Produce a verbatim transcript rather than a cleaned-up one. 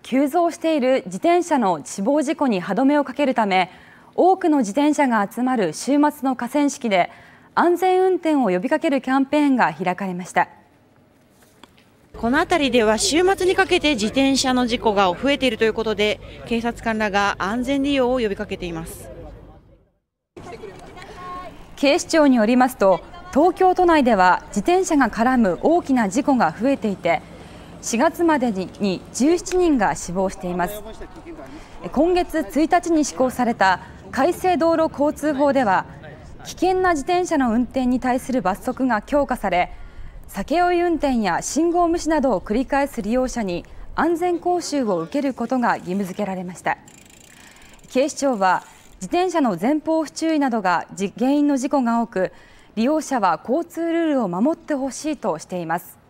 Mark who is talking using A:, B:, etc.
A: 急増している自転車の死亡事故に歯止めをかけるため、多くの自転車が集まる週末の河川敷で安全運転を呼びかけるキャンペーンが開かれました。
B: この辺りでは週末にかけて自転車の事故が増えているということで、警察官らが安全利用を呼びかけています。
A: 警視庁によりますと、東京都内では自転車が絡む大きな事故が増えていて、しがつまでにじゅうななにんが死亡しています。今月ついたちに施行された改正道路交通法では、危険な自転車の運転に対する罰則が強化され、酒酔い運転や信号無視などを繰り返す利用者に安全講習を受けることが義務付けられました。警視庁は、自転車の前方不注意などが原因の事故が多く、利用者は交通ルールを守ってほしいとしています。